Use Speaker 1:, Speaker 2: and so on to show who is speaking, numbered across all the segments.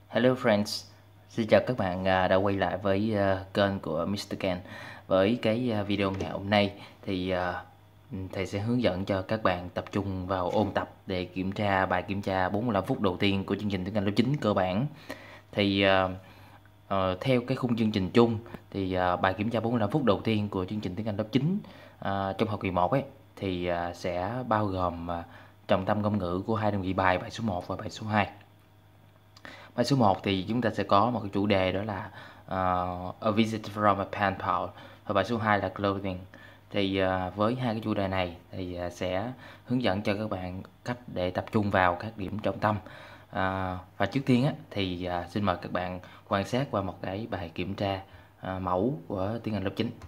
Speaker 1: Hello friends, xin chào các bạn đã quay lại với kênh của Mr. Ken. Với cái video ngày hôm nay thì thầy sẽ hướng dẫn cho các bạn tập trung vào ôn tập để kiểm tra bài kiểm tra 45 phút đầu tiên của chương trình tiếng Anh lớp 9 cơ bản. Thì theo cái khung chương trình chung thì bài kiểm tra 45 phút đầu tiên của chương trình tiếng Anh lớp 9 trong học kỳ 1 ấy thì sẽ bao gồm trọng tâm ngôn ngữ của hai đơn vị bài, bài số 1 và bài số 2. Bài số 1 thì chúng ta sẽ có một cái chủ đề đó là A Visit from a Pen Pal, và bài số 2 là Clothing. Thì với hai cái chủ đề này thì sẽ hướng dẫn cho các bạn cách để tập trung vào các điểm trọng tâm. Và trước tiên á, thì xin mời các bạn quan sát qua một cái bài kiểm tra mẫu của tiếng Anh lớp 9.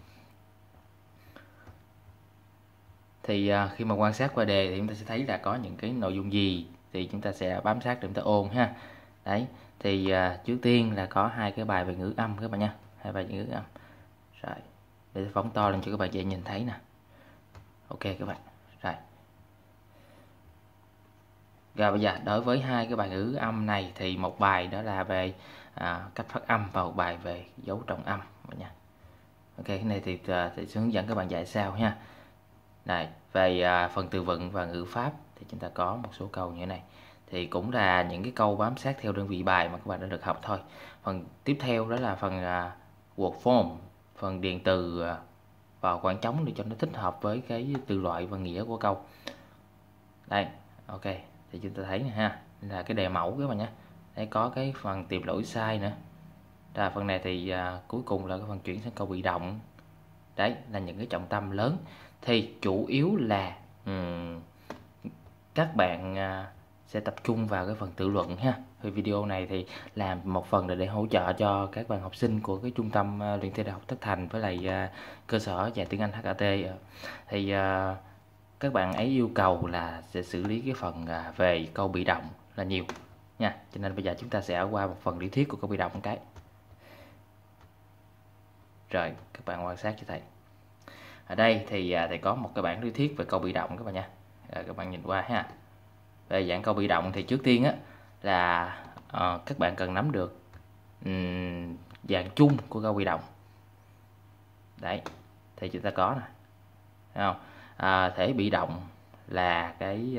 Speaker 1: Thì khi mà quan sát qua đề thì chúng ta sẽ thấy là có những cái nội dung gì thì chúng ta sẽ bám sát để chúng ta ôn ha. Đấy, thì trước tiên là có hai cái bài về ngữ âm các bạn nha, hai bài về ngữ âm. Rồi, để phóng to lên cho các bạn dễ nhìn thấy nè. Ok các bạn. Rồi bây giờ đối với hai cái bài ngữ âm này thì một bài đó là về cách phát âm và một bài về dấu trọng âm các bạn nha. Ok, cái này thì sẽ hướng dẫn các bạn dạy sao nha. Này, về phần từ vựng và ngữ pháp thì chúng ta có một số câu như thế này. Thì cũng là những cái câu bám sát theo đơn vị bài mà các bạn đã được học thôi. Phần tiếp theo đó là phần word form, phần điền từ vào khoảng trống để cho nó thích hợp với cái từ loại và nghĩa của câu. Đây, ok, thì chúng ta thấy nè ha, là cái đề mẫu các bạn nhé. Đây có cái phần tìm lỗi sai nữa. Phần này thì cuối cùng là cái phần chuyển sang câu bị động. Đấy là những cái trọng tâm lớn. Thì chủ yếu là các bạn sẽ tập trung vào cái phần tự luận ha. Thì video này thì làm một phần là để hỗ trợ cho các bạn học sinh của cái trung tâm luyện thi đại học Tất Thành với lại cơ sở dạy tiếng Anh HAT. Thì các bạn ấy yêu cầu là sẽ xử lý cái phần về câu bị động là nhiều nha. Cho nên bây giờ chúng ta sẽ qua một phần lý thuyết của câu bị động một cái. Rồi, các bạn quan sát cho thầy. Ở đây thì thầy có một cái bảng lý thuyết về câu bị động các bạn nha. Rồi, các bạn nhìn qua ha. Về dạng câu bị động thì trước tiên á là các bạn cần nắm được dạng chung của câu bị động. Đấy, thì chúng ta có nè, thấy không? Thể bị động là cái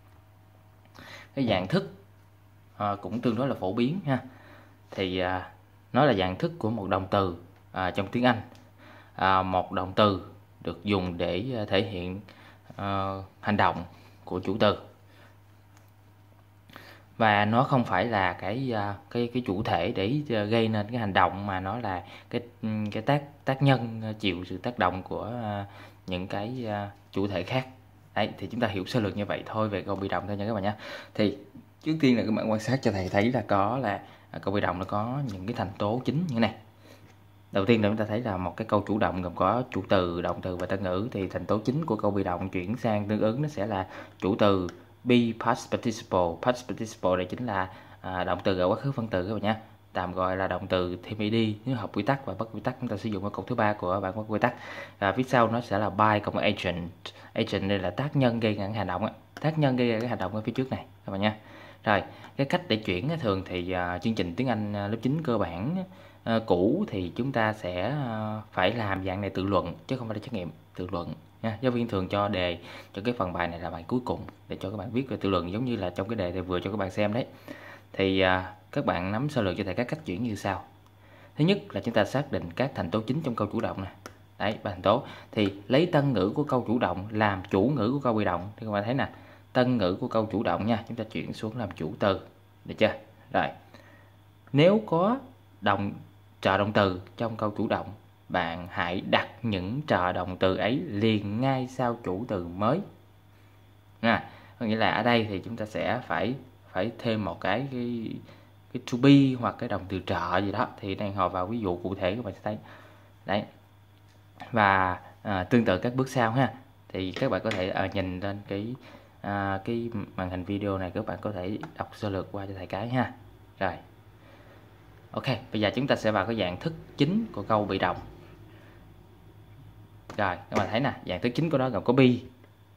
Speaker 1: dạng thức cũng tương đối là phổ biến ha. Thì nó là dạng thức của một động từ trong tiếng Anh. Một động từ được dùng để thể hiện hành động của chủ từ, và nó không phải là cái chủ thể để gây nên cái hành động, mà nó là cái tác nhân chịu sự tác động của những cái chủ thể khác. Đấy, thì chúng ta hiểu sơ lược như vậy thôi về câu bị động thôi nha các bạn nhé. Thì trước tiên là các bạn quan sát cho thầy thấy là có là câu bị động nó có những cái thành tố chính như thế này. Đầu tiên là chúng ta thấy là một cái câu chủ động gồm có chủ từ, động từ và tân ngữ. Thì thành tố chính của câu bị động chuyển sang tương ứng nó sẽ là chủ từ, be, past participle. Past participle đây chính là động từ ở quá khứ phân từ các bạn nhé. Tạm gọi là động từ thêm ed nếu hợp quy tắc, và bất quy tắc chúng ta sử dụng ở câu thứ 3 của bản bất quy tắc. Và phía sau nó sẽ là by cộng agent. Agent đây là tác nhân gây ra cái hành động, tác nhân gây ra cái hành động ở phía trước này các bạn nha. Rồi, cái cách để chuyển thường thì chương trình tiếng Anh lớp 9 cơ bản cũ thì chúng ta sẽ phải làm dạng này tự luận chứ không phải là trắc nghiệm, tự luận nha. Giáo viên thường cho đề cho cái phần bài này là bài cuối cùng để cho các bạn viết về tự luận, giống như là trong cái đề thì vừa cho các bạn xem đấy. Thì các bạn nắm sơ lược cho thầy các cách chuyển như sau. Thứ nhất là chúng ta xác định các thành tố chính trong câu chủ động này. Đấy, ba thành tố. Thì lấy tân ngữ của câu chủ động làm chủ ngữ của câu bị động. Thì các bạn thấy nè, tân ngữ của câu chủ động nha, chúng ta chuyển xuống làm chủ từ, được chưa? Rồi, nếu có trợ động từ trong câu chủ động, bạn hãy đặt những trợ động từ ấy liền ngay sau chủ từ mới. Có nghĩa là ở đây thì chúng ta sẽ phải thêm một cái to be hoặc cái động từ trợ gì đó, thì đang hồi vào ví dụ cụ thể các bạn sẽ thấy. Đấy. Và tương tự các bước sau ha. Thì các bạn có thể nhìn lên cái màn hình video này, các bạn có thể đọc sơ lược qua cho thầy cái ha. Rồi. Ok, bây giờ chúng ta sẽ vào cái dạng thức chính của câu bị động. Rồi, các bạn thấy nè, dạng thức chính của nó gồm có be,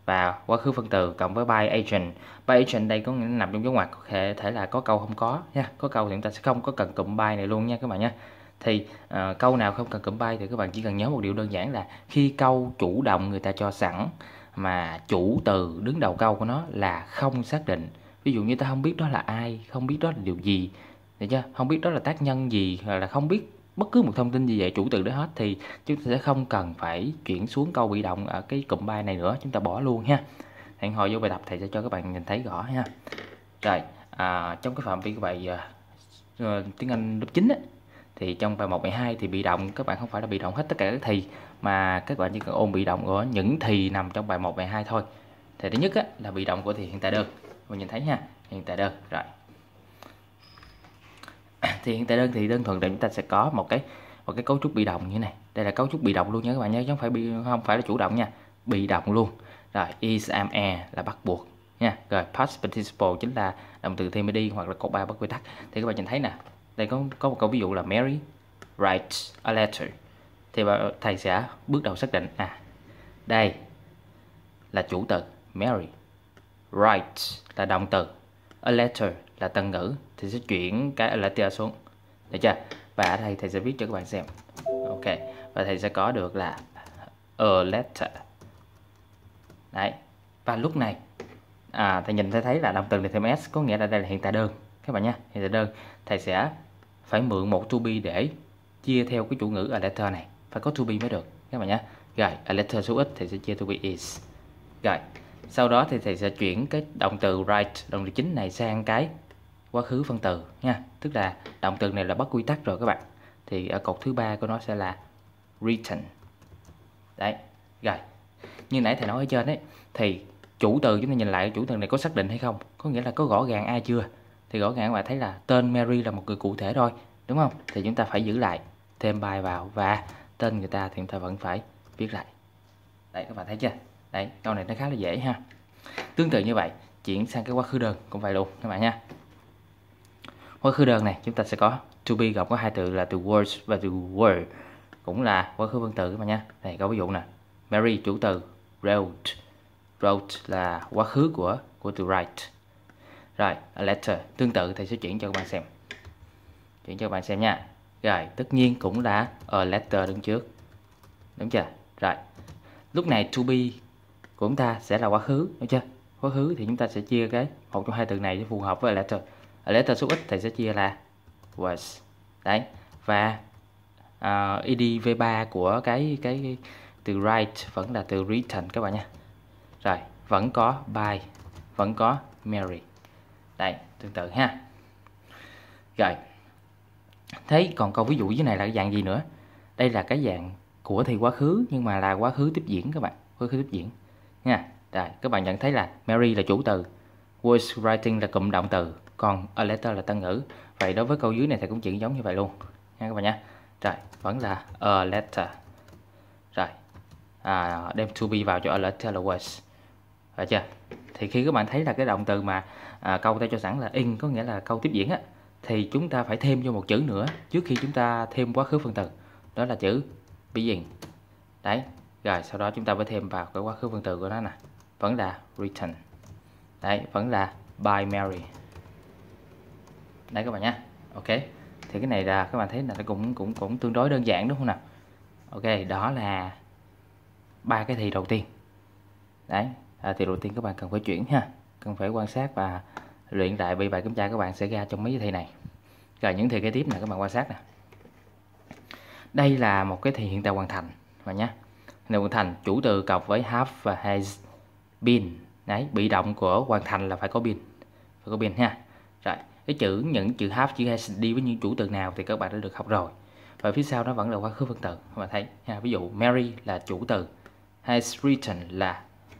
Speaker 1: và quá khứ phân từ cộng với by agent. By agent đây có nghĩa là nằm trong dấu ngoặc, có thể là có câu không có nha. Có câu thì chúng ta sẽ không có cần cụm by này luôn nha các bạn nhé. Thì câu nào không cần cụm by thì các bạn chỉ cần nhớ một điều đơn giản là khi câu chủ động người ta cho sẵn mà chủ từ đứng đầu câu của nó là không xác định. Ví dụ như ta không biết đó là ai, không biết đó là điều gì, được chưa? Không biết đó là tác nhân gì, hoặc là không biết bất cứ một thông tin gì về chủ từ đó hết thì chúng ta sẽ không cần phải chuyển xuống câu bị động ở cái cụm by này nữa, chúng ta bỏ luôn ha. Hẹn hò vô bài tập thầy sẽ cho các bạn nhìn thấy rõ ha. Rồi, trong cái phạm vi của bài tiếng Anh lớp 9 á, thì trong bài 1, bài 2 thì bị động các bạn không phải là bị động hết tất cả các thì, mà các bạn chỉ cần ôn bị động của những thì nằm trong bài 1, bài 2 thôi. Thì thứ nhất á, là bị động của thì hiện tại đơn, mình nhìn thấy ha, hiện tại đơn. Rồi, thì hiện tại đơn thì đơn thuần là chúng ta sẽ có một cái cấu trúc bị động như này. Đây là cấu trúc bị động luôn nha các bạn nhé, chứ không phải là chủ động nha, bị động luôn. Rồi, is, am, e là bắt buộc nha. Rồi, past participle chính là động từ thêm đi hoặc là cột ba bất quy tắc. Thì các bạn nhìn thấy nè, đây có một câu ví dụ là Mary writes a letter. Thì thầy sẽ bước đầu xác định đây là chủ từ Mary, writes là động từ, a letter là tân ngữ, thì sẽ chuyển cái a letter xuống, được chưa? Và ở đây thầy sẽ viết cho các bạn xem. Ok, và thầy sẽ có được là a letter. Đấy, và lúc này thầy nhìn thấy là động từ này thêm s, có nghĩa là đây là hiện tại đơn các bạn nhé. Hiện tại đơn thầy sẽ phải mượn một to be để chia theo cái chủ ngữ a letter này, phải có to be mới được các bạn nhé. Rồi, a letter số ít thì sẽ chia to be is. Rồi, sau đó thì thầy sẽ chuyển cái động từ write, động từ chính này sang cái quá khứ phân từ nha. Tức là động từ này là bất quy tắc rồi các bạn. Thì ở cột thứ 3 của nó sẽ là written. Đấy, rồi. Như nãy thầy nói ở trên ấy, thì chủ từ chúng ta nhìn lại chủ từ này có xác định hay không? Có nghĩa là có rõ ràng ai chưa? Thì rõ ràng các bạn thấy là tên Mary là một người cụ thể thôi, đúng không? Thì chúng ta phải giữ lại, thêm by vào, và tên người ta thì chúng ta vẫn phải viết lại. Đấy, các bạn thấy chưa? Đấy, câu này nó khá là dễ ha. Tương tự như vậy, chuyển sang cái quá khứ đơn cũng vậy luôn các bạn nha. Quá khứ đơn này chúng ta sẽ có to be gồm có hai từ là từ was và từ were, cũng là quá khứ phân từ các bạn nha. Đây câu ví dụ nè, Mary chủ từ wrote, wrote là quá khứ của từ write. Rồi, a letter tương tự thầy sẽ chuyển cho các bạn xem. Chuyển cho các bạn xem nha. Rồi, tất nhiên cũng là a letter đứng trước. Đúng chưa? Rồi. Lúc này to be của chúng ta sẽ là quá khứ, đúng chưa? Quá khứ thì chúng ta sẽ chia cái một trong hai từ này để phù hợp với a letter. A letter số ít thì sẽ chia là was. Đấy. Và ed v3 của cái từ write vẫn là từ written các bạn nha. Rồi, vẫn có by, vẫn có Mary. Đây, tương tự ha. Rồi. Thế còn câu ví dụ dưới này là cái dạng gì nữa? Đây là cái dạng của thì quá khứ nhưng mà là quá khứ tiếp diễn các bạn, quá khứ tiếp diễn nha. Rồi, các bạn nhận thấy là Mary là chủ từ, was writing là cụm động từ, còn a letter là tân ngữ. Vậy đối với câu dưới này thì cũng chuyển giống như vậy luôn nha các bạn nhé. Rồi, vẫn là a letter. Rồi, đem to be vào cho a letter là was. Được chưa? Thì khi các bạn thấy là cái động từ mà câu ta cho sẵn là in, có nghĩa là câu tiếp diễn á, thì chúng ta phải thêm vô một chữ nữa trước khi chúng ta thêm quá khứ phân từ, đó là chữ begin. Đấy, rồi sau đó chúng ta phải thêm vào cái quá khứ phân từ của nó nè, vẫn là written. Đấy, vẫn là by Mary. Đấy các bạn nhé. Ok, thì cái này là các bạn thấy là nó cũng tương đối đơn giản đúng không nào? Ok, đó là ba cái thì đầu tiên. Đấy, thì đầu tiên các bạn cần phải chuyển ha, cần phải quan sát và luyện lại, vì bài kiểm tra các bạn sẽ ra trong mấy cái thi này. Rồi những thì kế tiếp này các bạn quan sát nè. Đây là một cái thì hiện tại hoàn thành bạn nhé. Hiện tại hoàn thành chủ từ cộng với have và has been. Đấy, bị động của hoàn thành là phải có been, phải có been ha. Rồi cái những chữ have, chữ has đi với những chủ từ nào thì các bạn đã được học rồi. Và phía sau nó vẫn là quá khứ phân từ các bạn thấy ha. Ví dụ Mary là chủ từ, has written là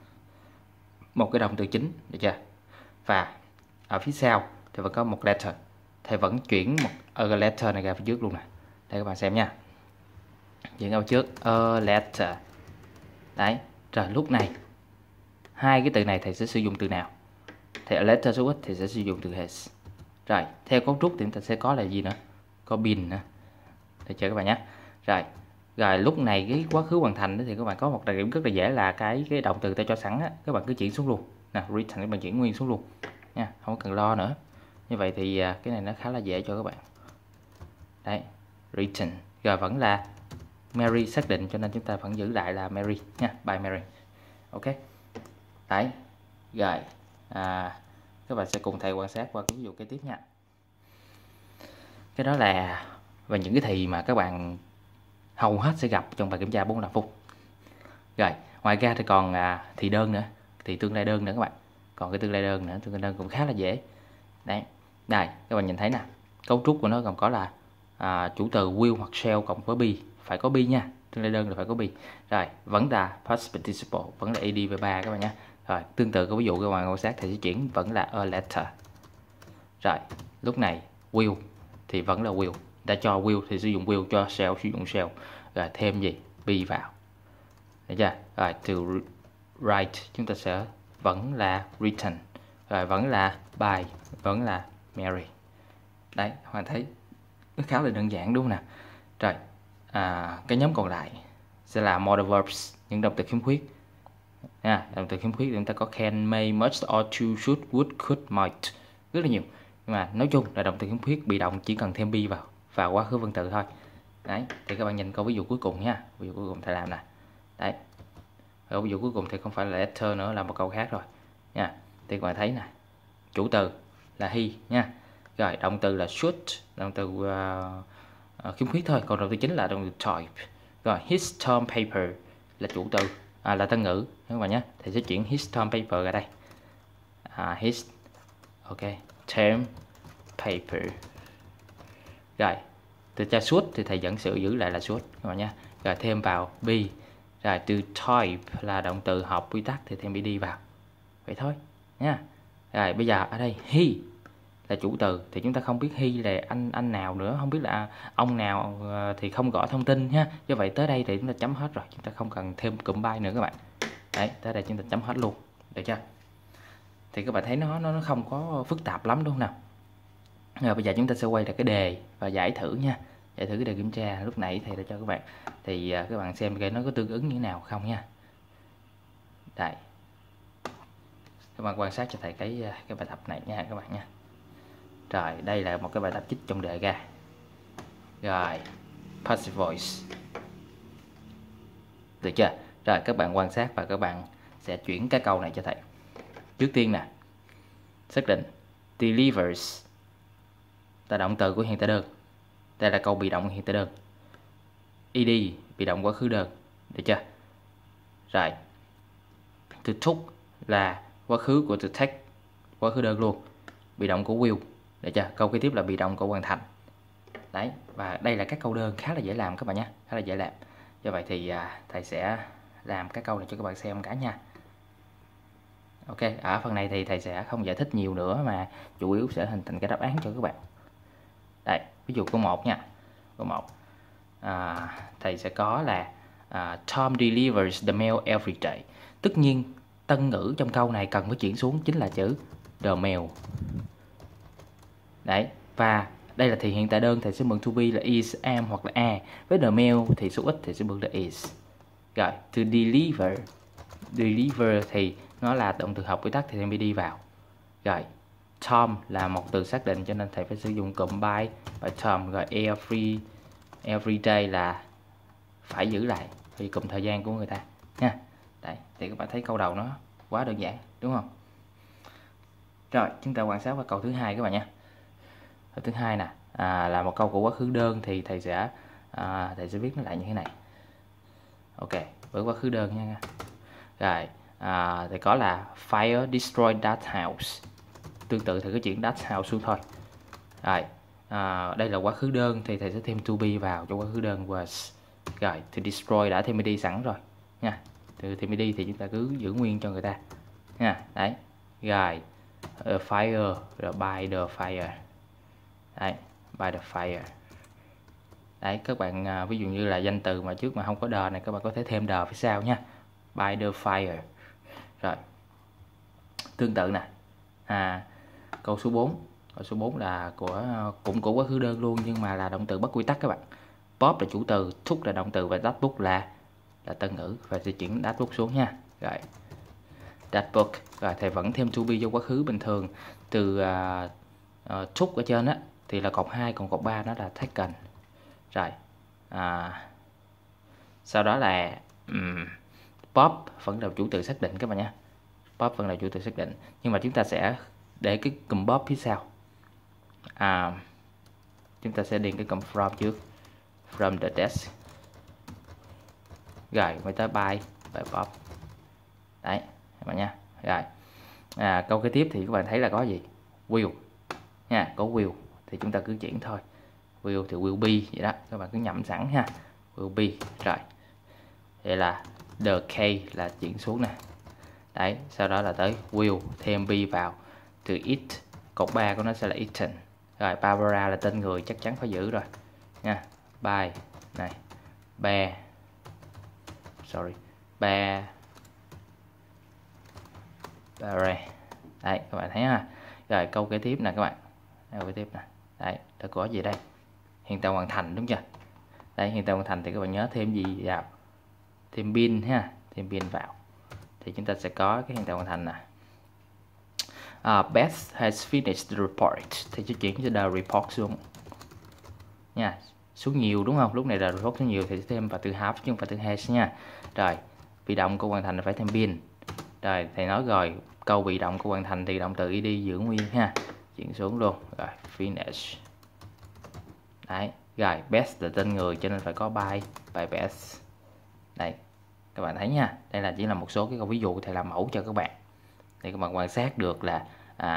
Speaker 1: một cái động từ chính, được chưa? Và ở phía sau thì vẫn có một letter, thầy vẫn chuyển một a letter này ra phía trước luôn nè. Đây các bạn xem nha, chuyển ra phía trước a letter. Đấy, rồi lúc này hai cái từ này thầy sẽ sử dụng từ nào? Thì a letter số ít thì sẽ sử dụng từ has. Rồi theo cấu trúc thì chúng ta sẽ có là gì nữa? Có been nữa, được chưa các bạn nhé? Rồi Rồi lúc này cái quá khứ hoàn thành thì các bạn có một đặc điểm rất là dễ là cái động từ ta cho sẵn á, các bạn cứ chuyển xuống luôn nè, written các bạn chuyển nguyên xuống luôn nha, không có cần lo nữa. Như vậy thì cái này nó khá là dễ cho các bạn. Đấy, written. Rồi vẫn là Mary xác định, cho nên chúng ta vẫn giữ lại là Mary nha, by Mary. Ok. Đấy. Rồi các bạn sẽ cùng thầy quan sát qua cái ví dụ kế tiếp nha. Cái đó là và những cái thì mà các bạn hầu hết sẽ gặp trong bài kiểm tra 45 phút. Rồi, ngoài ra thì còn thì đơn nữa, thì tương lai đơn nữa các bạn. Còn cái tương lai đơn nữa, tương lai đơn cũng khá là dễ. Đấy. Đây, các bạn nhìn thấy nè. Cấu trúc của nó còn có là chủ từ will hoặc shall cộng với be, phải có be nha. Tương lai đơn là phải có be. Rồi, vẫn là past participle, vẫn là ed với 3 các bạn nhé. Rồi, tương tự cái ví dụ các bạn quan sát thì sẽ chuyển vẫn là a letter. Rồi, lúc này will thì vẫn là will. Đã cho will thì sử dụng will, cho shall sử dụng shall. Rồi thêm gì? Be vào. Được chưa? Rồi to write chúng ta sẽ vẫn là written. Rồi vẫn là by, vẫn là Mary. Đấy, các bạn thấy nó khá là đơn giản đúng không nào? Rồi, cái nhóm còn lại sẽ là modal verbs, những động từ khiếm khuyết. Động từ khiếm khuyết chúng ta có can, may, must, ought, to, should, would, could, might, rất là nhiều. Nhưng mà nói chung là động từ khiếm khuyết bị động chỉ cần thêm be vào và quá khứ分từ thôi. Đấy, thì các bạn nhìn câu ví dụ cuối cùng nha. Ví dụ cuối cùng thầy làm nè. Đấy. Ở ví dụ cuối cùng thì không phải là letter nữa, là một câu khác rồi nha. Thì các bạn thấy nè, chủ từ là he nha. Rồi động từ là should, động từ khiếm khuyết thôi, còn động từ chính là động từ type. Rồi his term paper là chủ từ, là tân ngữ các bạn nhé. Thì sẽ chuyển his term paper ra đây. His ok term paper. Rồi từ cho should thì thầy vẫn sự giữ lại là should các bạn nhé. Rồi thêm vào be. Rồi từ type là động từ hợp quy tắc thì thêm be đi vào. Vậy thôi nha. Rồi bây giờ ở đây he là chủ từ thì chúng ta không biết he là anh nào nữa, không biết là ông nào thì không gõ thông tin ha. Do vậy tới đây thì chúng ta chấm hết rồi, chúng ta không cần thêm cụm by nữa các bạn. Đấy, tới đây chúng ta chấm hết luôn, được chưa? Thì các bạn thấy nó không có phức tạp lắm đúng không nào? Rồi bây giờ chúng ta sẽ quay lại cái đề và giải thử nha. Giải thử cái đề kiểm tra lúc nãy thầy đã cho các bạn. Thì các bạn xem cái nó có tương ứng như thế nào không nha. Đây. Các bạn quan sát cho thầy cái bài tập này nha các bạn nha. Rồi, đây là một cái bài tập trích trong đề ra. Rồi, passive voice. Được chưa? Rồi, các bạn quan sát và các bạn sẽ chuyển cái câu này cho thầy. Trước tiên nè, xác định delivers là động từ của hiện tại đơn. Đây là câu bị động hiện tại đơn. Ed bị động quá khứ đơn. Được chưa? Rồi. To took là quá khứ của to take, quá khứ đơn luôn. Bị động của will. Được chưa? Câu kế tiếp là bị động của hoàn thành. Đấy, và đây là các câu đơn khá là dễ làm các bạn nhé, khá là dễ làm. Do vậy thì thầy sẽ làm các câu này cho các bạn xem cả nha. Ok, ở phần này thì thầy sẽ không giải thích nhiều nữa mà chủ yếu sẽ hình thành cái đáp án cho các bạn. Đây, ví dụ câu 1 nha. Câu 1. Thầy sẽ có là Tom delivers the mail every day. Tất nhiên tân ngữ trong câu này cần phải chuyển xuống chính là chữ the mail. Đấy, và đây là thì hiện tại đơn, thầy sẽ mượn to be là is, am hoặc là a. Với the mail thì số ít thì sẽ mượn là is. Rồi, to deliver. Deliver thì nó là động từ hợp quy tắc thì thêm be đi vào. Rồi, Tom là một từ xác định cho nên thầy phải sử dụng cụm by Tom. Rồi every day là phải giữ lại vì cụm thời gian của người ta nha. Đấy, thì các bạn thấy câu đầu nó quá đơn giản đúng không? Rồi, chúng ta quan sát vào câu thứ hai các bạn nha. Câu thứ hai nè, là một câu của quá khứ đơn thì thầy sẽ viết nó lại như thế này. Ok, với quá khứ đơn nha. Rồi, thì có là fire destroyed that house. Tương tự thầy có chuyển that house xuống thôi. Rồi, đây là quá khứ đơn thì thầy sẽ thêm to be vào cho quá khứ đơn was. Rồi, thì destroy đã thêm đi sẵn rồi nha. Từ thêm đi thì chúng ta cứ giữ nguyên cho người ta nha. Đấy. Rồi, fire rồi by the fire. Đấy, by the fire. Đấy, các bạn ví dụ như là danh từ mà trước mà không có the này các bạn có thể thêm the phía sau nha. By the fire. Rồi. Tương tự nè. Câu số 4. Câu số 4 là cũng của quá khứ đơn luôn nhưng mà là động từ bất quy tắc các bạn. Pop là chủ từ, took là động từ và that book là tân ngữ. Và sẽ chuyển that book xuống nha. Rồi. That book. Rồi thầy vẫn thêm to be vô quá khứ bình thường. Từ took ở trên á thì là cột 2, còn cột 3 nó là taken. Rồi. Sau đó là Pop vẫn là chủ từ xác định các bạn nhé. Pop vẫn là chủ từ xác định, nhưng mà chúng ta sẽ để cái cụm Pop phía sau. Chúng ta sẽ điền cái cụm from trước, from the desk. Rồi mới tới by Pop. Đấy các bạn nha. Rồi câu kế tiếp thì các bạn thấy là có gì? Will nha, có will thì chúng ta cứ chuyển thôi. Will thì will be vậy đó, các bạn cứ nhẩm sẵn ha. Will be. Rồi vậy là the K là chuyển xuống nè. Đấy, sau đó là tới will thêm be vào, từ eat, cột 3 của nó sẽ là eaten. Rồi Barbara là tên người, chắc chắn phải giữ rồi nha. By này, bear, đấy các bạn thấy ha. Rồi câu kế tiếp nè các bạn, câu kế tiếp nè. Đấy, đã có gì đây? Hiện tại hoàn thành đúng chưa? Đấy, hiện tại hoàn thành thì các bạn nhớ thêm gì vào? Thêm bin ha, thêm bin vào thì chúng ta sẽ có cái hiện tại hoàn thành nè. Beth has finished the report thì sẽ chuyển cho the report xuống nha, xuống nhiều đúng không? Lúc này là report xuống nhiều thì sẽ thêm vào từ have chứ không phải từ has nha. Rồi bị động của hoàn thành là phải thêm bin. Rồi thầy nói rồi, câu bị động của hoàn thành thì động từ ed giữ nguyên ha, chuyển xuống luôn. Rồi finish. Đấy, rồi Beth là tên người cho nên phải có by Beth. Đây các bạn thấy nha, đây là chỉ là một số cái câu ví dụ thầy làm mẫu cho các bạn để các bạn quan sát được là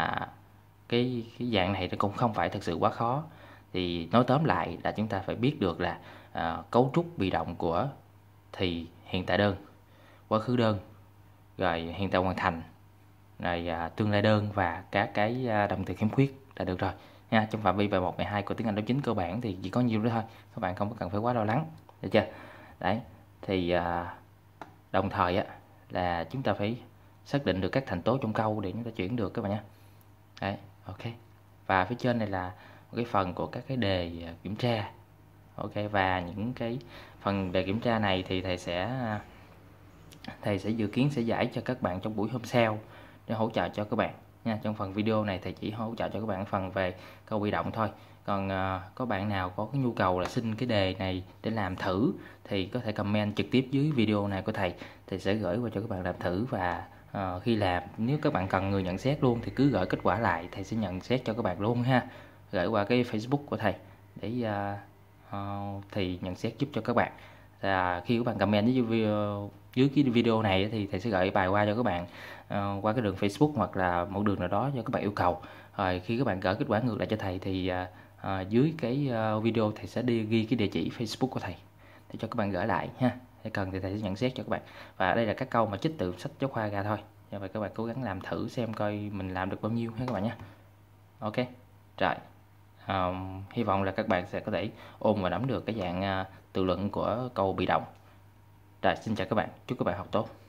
Speaker 1: cái dạng này nó cũng không phải thực sự quá khó. Thì nói tóm lại là chúng ta phải biết được là cấu trúc bị động của thì hiện tại đơn, quá khứ đơn, rồi hiện tại hoàn thành, rồi tương lai đơn và các cái động từ khiếm khuyết là được rồi nha. Trong phạm vi bài 1, bài 2 của tiếng Anh lớp 9 cơ bản thì chỉ có nhiêu đó thôi, các bạn không có cần phải quá lo lắng, được chưa? Đấy thì đồng thời á là chúng ta phải xác định được các thành tố trong câu để chúng ta chuyển được các bạn nhé. Đấy, ok. Và phía trên này là một cái phần của các cái đề kiểm tra. Ok, và những cái phần đề kiểm tra này thì thầy sẽ dự kiến sẽ giải cho các bạn trong buổi hôm sau để hỗ trợ cho các bạn nha. Trong phần video này thầy chỉ hỗ trợ cho các bạn phần về câu bị động thôi. Còn có bạn nào có cái nhu cầu là xin cái đề này để làm thử thì có thể comment trực tiếp dưới video này của thầy sẽ gửi qua cho các bạn làm thử. Và khi làm, nếu các bạn cần người nhận xét luôn thì cứ gửi kết quả lại, thầy sẽ nhận xét cho các bạn luôn ha. Gửi qua cái Facebook của thầy để thì nhận xét giúp cho các bạn. Khi các bạn comment dưới cái video này thì thầy sẽ gửi bài qua cho các bạn qua cái đường Facebook hoặc là một đường nào đó cho các bạn yêu cầu. Rồi khi các bạn gửi kết quả ngược lại cho thầy thì dưới cái video thầy sẽ ghi cái địa chỉ Facebook của thầy để cho các bạn gửi lại ha. Nếu cần thì thầy sẽ nhận xét cho các bạn. Và đây là các câu mà trích từ sách giáo khoa ra thôi. Do vậy các bạn cố gắng làm thử xem coi mình làm được bao nhiêu ha các bạn nhé. Ok. Rồi. Hy vọng là các bạn sẽ có thể ôn và nắm được cái dạng tự luận của câu bị động. Rồi, xin chào các bạn. Chúc các bạn học tốt.